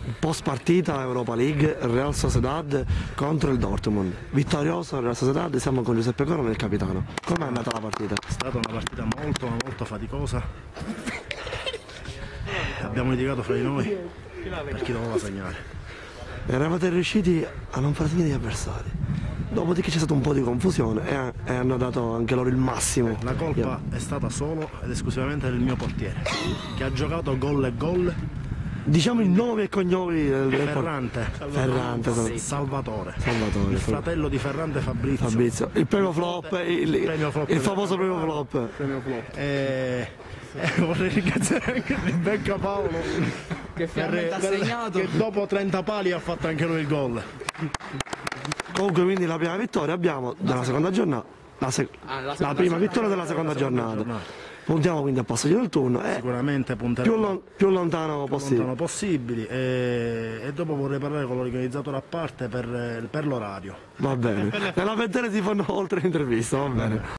Post partita Europa League, Real Sociedad contro il Dortmund. Vittorioso Real Sociedad, siamo con Giuseppe Corona, il capitano. Com'è andata la partita? È stata una partita molto faticosa. Abbiamo litigato fra di noi per chi doveva segnare. Eravate riusciti a non far segnare gli avversari. Dopodiché c'è stata un po' di confusione e hanno dato anche loro il massimo. La colpa è stata solo ed esclusivamente del mio portiere, che ha giocato gol e gol. Diciamo i nomi e cognomi del Ferrante. Salvatore. Il fratello di Ferrante, Fabrizio. Il premio flop, il famoso premio flop. Vorrei ringraziare anche il Becca Paolo che finalmente ha segnato, che dopo 30 pali ha fatto anche lui il gol. Comunque, quindi la prima vittoria abbiamo della seconda giornata, la prima vittoria della seconda giornata. Puntiamo quindi a passaggio del turno e sicuramente punteremo più lontano possibile. E dopo vorrei parlare con l'organizzatore a parte per l'orario. Va bene, nella ventena si fanno oltre l'intervista, va bene.